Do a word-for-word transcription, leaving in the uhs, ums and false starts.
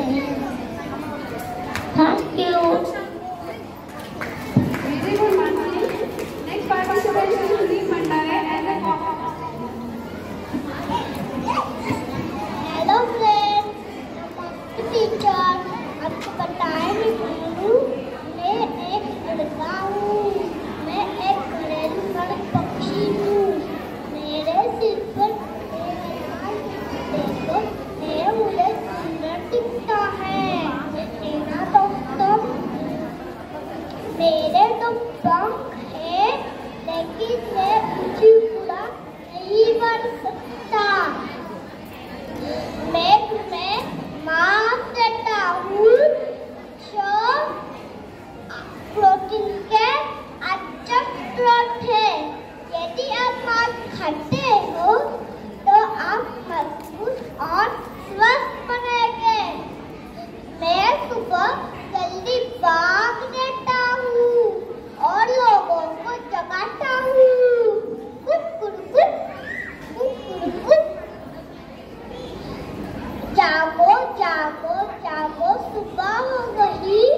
Thank you. Very good Mansi. Next participation Sudeep Bhandare as a hello friends, teacher आपको बताएं मैं एक लड़का हूँ। मैं एक घरेलू नर पक्षी हूँ। मेरे सिर पर देखो ये मुझे सुंदर दिखता है। ना दोस्तों, मेरे तो पंख है लेकिन मैं ऊंची उड़ा नहीं बढ़ सकता। मैं तुम्हें माफ देता हूँ जो प्रोटीन के अच्छा स्रोत है। यदि आप मांस खाते हो तो आप मजबूत और स्वस्थ बनेंगे। मैं सुबह जल्दी भाग देता हूँ और लोगों को जगाता हूँ। कुछ कुछ कुछ कुछ कुछ जागो जागो जागो, सुबह हो गई।